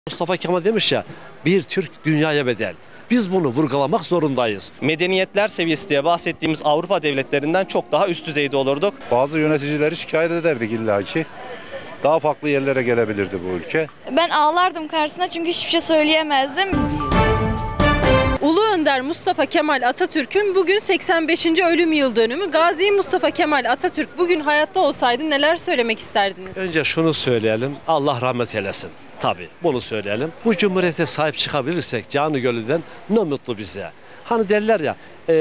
Mustafa Kemal demiş ya, bir Türk dünyaya bedel. Biz bunu vurgulamak zorundayız. Medeniyetler seviyesi diye bahsettiğimiz Avrupa devletlerinden çok daha üst düzeyde olurduk. Bazı yöneticileri şikayet ederdik illaki. Daha farklı yerlere gelebilirdi bu ülke. Ben ağlardım karşısına çünkü hiçbir şey söyleyemezdim. Ulu Önder Mustafa Kemal Atatürk'ün bugün 85. ölüm yıl dönümü. Gazi Mustafa Kemal Atatürk bugün hayatta olsaydı neler söylemek isterdiniz? Önce şunu söyleyelim, Allah rahmet eylesin. Tabii bunu söyleyelim. Bu cumhuriyete sahip çıkabilirsek canı gönülden ne mutlu bize. Hani derler ya,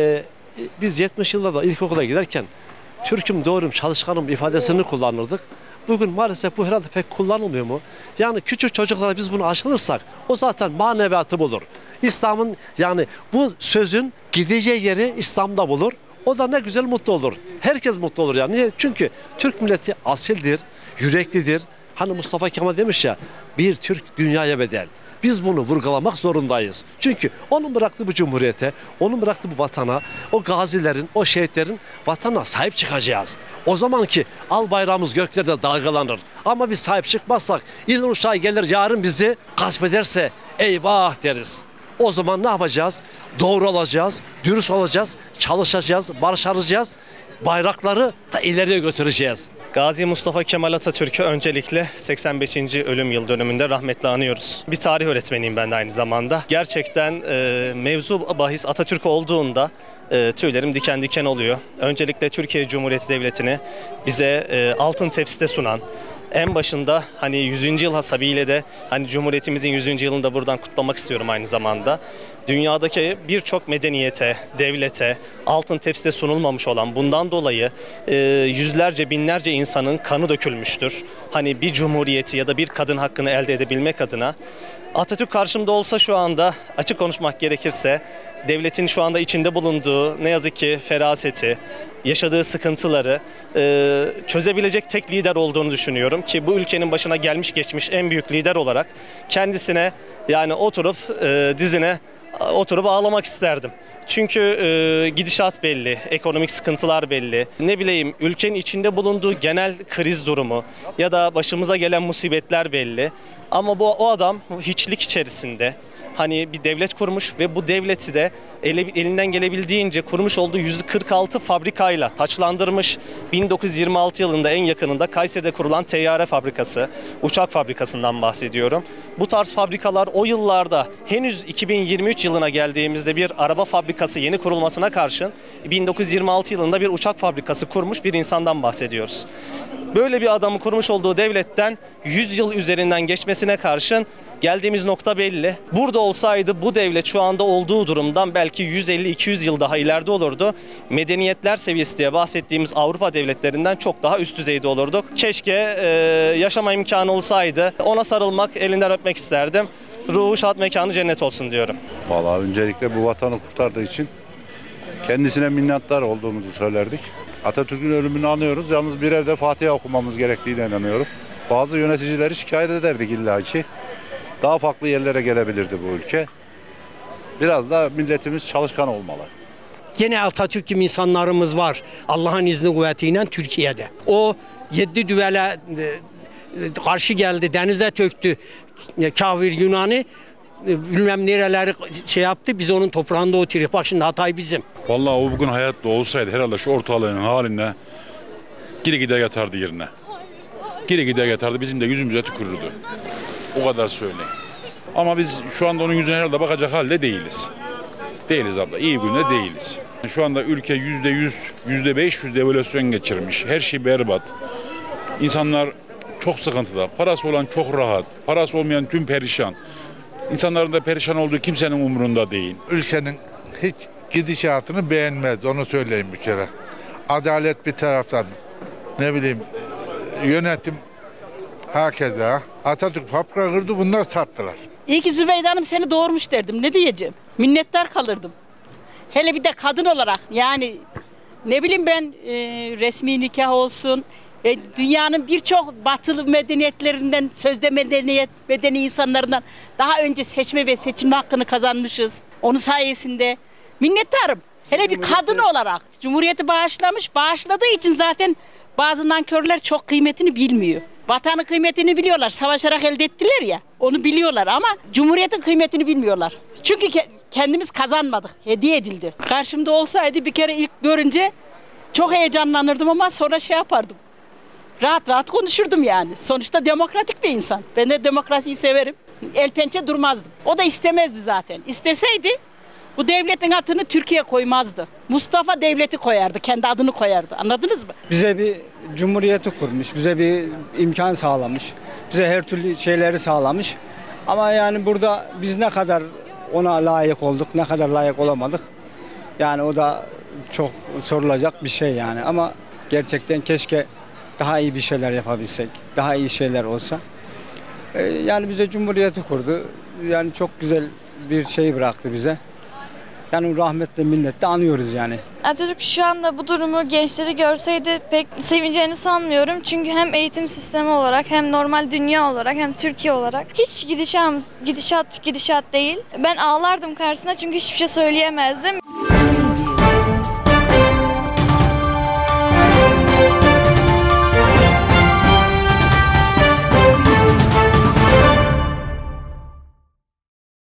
biz 70 yıllarda ilkokula giderken Türk'üm, doğruyum, çalışkanım ifadesini kullanırdık. Bugün maalesef bu herhalde pek kullanılmıyor mu? Yani küçük çocuklara biz bunu aşılırsak o zaten maneviyatı bulur. İslam'ın, yani bu sözün gideceği yeri İslam'da bulur. O da ne güzel mutlu olur. Herkes mutlu olur yani. Niye? Çünkü Türk milleti asildir, yüreklidir. Hani Mustafa Kemal demiş ya, bir Türk dünyaya bedel. Biz bunu vurgulamak zorundayız. Çünkü onun bıraktığı bu cumhuriyete, onun bıraktığı bu vatana, o gazilerin, o şehitlerin vatana sahip çıkacağız. O zaman ki al bayrağımız göklerde dalgalanır. Ama biz sahip çıkmazsak, İran uçağı gelir yarın bizi gasp ederse eyvah deriz. O zaman ne yapacağız? Doğru olacağız, dürüst olacağız, çalışacağız, barış arayacağız. Bayrakları da ileriye götüreceğiz. Gazi Mustafa Kemal Atatürk'ü öncelikle 85. ölüm yıl dönümünde rahmetle anıyoruz. Bir tarih öğretmeniyim ben de aynı zamanda. Gerçekten mevzu bahis Atatürk olduğunda tüylerim diken diken oluyor. Öncelikle Türkiye Cumhuriyeti Devleti'ni bize altın tepside sunan, en başında hani 100. yıl hasabiyle de hani Cumhuriyetimizin 100. yılını da buradan kutlamak istiyorum aynı zamanda. Dünyadaki birçok medeniyete, devlete altın tepside sunulmamış olan bundan dolayı yüzlerce, binlerce insanın kanı dökülmüştür. Hani bir cumhuriyeti ya da bir kadın hakkını elde edebilmek adına. Atatürk karşımda olsa şu anda, açık konuşmak gerekirse, devletin şu anda içinde bulunduğu ne yazık ki feraseti, yaşadığı sıkıntıları çözebilecek tek lider olduğunu düşünüyorum ki bu ülkenin başına gelmiş geçmiş en büyük lider olarak kendisine yani oturup dizine oturup ağlamak isterdim. Çünkü gidişat belli, ekonomik sıkıntılar belli. Ne bileyim, ülkenin içinde bulunduğu genel kriz durumu ya da başımıza gelen musibetler belli. Ama o adam hiçlik içerisinde hani bir devlet kurmuş ve bu devleti de elinden gelebildiğince kurmuş olduğu 146 fabrikayla taçlandırmış. 1926 yılında en yakınında Kayseri'de kurulan teyyare fabrikası, uçak fabrikasından bahsediyorum. Bu tarz fabrikalar o yıllarda henüz 2023 yılına geldiğimizde bir araba fabrikası yeni kurulmasına karşın 1926 yılında bir uçak fabrikası kurmuş bir insandan bahsediyoruz. Böyle bir adamın kurmuş olduğu devletten 100 yıl üzerinden geçmesine karşın geldiğimiz nokta belli. Burada olsaydı bu devlet şu anda olduğu durumdan belki 150-200 yıl daha ileride olurdu. Medeniyetler seviyesi diye bahsettiğimiz Avrupa devletlerinden çok daha üst düzeyde olurduk. Keşke yaşama imkanı olsaydı. Ona sarılmak, elinden öpmek isterdim. Ruhu şad, mekanı cennet olsun diyorum. Vallahi öncelikle bu vatanı kurtardığı için kendisine minnettar olduğumuzu söylerdik. Atatürk'ün ölümünü anıyoruz. Yalnız birer de Fatiha okumamız gerektiğine inanıyorum. Bazı yöneticileri şikayet ederdik illaki. Daha farklı yerlere gelebilirdi bu ülke. Biraz da milletimiz çalışkan olmalı. Yine Atatürk gibi insanlarımız var Allah'ın izni kuvvetiyle Türkiye'de. O 7 düvele karşı geldi, denize töktü kafir Yunan'ı. Bilmem nereleri şey yaptı, biz onun toprağında oturuyoruz. Bak şimdi Hatay bizim. Vallahi o bugün hayatta olsaydı herhalde şu ortalığın haline geri gider yatardı yerine. Geri gider yatardı, bizim de yüzümüze tükürürdü. O kadar söyleyeyim. Ama biz şu anda onun yüzüne herhalde bakacak halde değiliz. Değiliz abla, iyi günde değiliz. Şu anda ülke %100, %500 devalüasyon geçirmiş. Her şey berbat. İnsanlar çok sıkıntıda. Parası olan çok rahat. Parası olmayan tüm perişan. İnsanların da perişan olduğu kimsenin umurunda değil. Ülkenin hiç gidişatını beğenmez, onu söyleyeyim bir kere. Adalet bir taraftan, ne bileyim, yönetim hakeza. Atatürk fabrika kırdı, bunlar sattılar. İyi ki Zübeyde Hanım seni doğurmuş derdim, ne diyeceğim? Minnettar kalırdım. Hele bir de kadın olarak, yani ne bileyim ben, resmi nikah olsun, dünyanın birçok batılı medeniyetlerinden, sözde medeni insanlarından daha önce seçme ve seçilme hakkını kazanmışız. Onun sayesinde minnettarım. Hele bir kadın olarak Cumhuriyeti bağışlamış, bağışladığı için zaten bazı nankörler çok kıymetini bilmiyor. Vatanın kıymetini biliyorlar. Savaşarak elde ettiler ya. Onu biliyorlar ama Cumhuriyet'in kıymetini bilmiyorlar. Çünkü kendimiz kazanmadık. Hediye edildi. Karşımda olsaydı bir kere ilk görünce çok heyecanlanırdım ama sonra şey yapardım. Rahat rahat konuşurdum yani. Sonuçta demokratik bir insan. Ben de demokrasiyi severim. El pençe durmazdım. O da istemezdi zaten. İsteseydi bu devletin adını Türkiye koymazdı. Mustafa devleti koyardı. Kendi adını koyardı. Anladınız mı? Bize bir cumhuriyeti kurmuş. Bize bir imkan sağlamış. Bize her türlü şeyleri sağlamış. Ama yani burada biz ne kadar ona layık olduk, ne kadar layık olamadık. Yani o da çok sorulacak bir şey yani. Ama gerçekten keşke daha iyi bir şeyler yapabilsek. Daha iyi şeyler olsa. Yani bize cumhuriyeti kurdu. Yani çok güzel bir şey bıraktı bize. Yani rahmetle minnetle anıyoruz yani. Atatürk şu anda bu durumu gençleri görseydi pek sevineceğini sanmıyorum. Çünkü hem eğitim sistemi olarak hem normal dünya olarak hem Türkiye olarak hiç gidişat değil. Ben ağlardım karşısında çünkü hiçbir şey söyleyemezdim.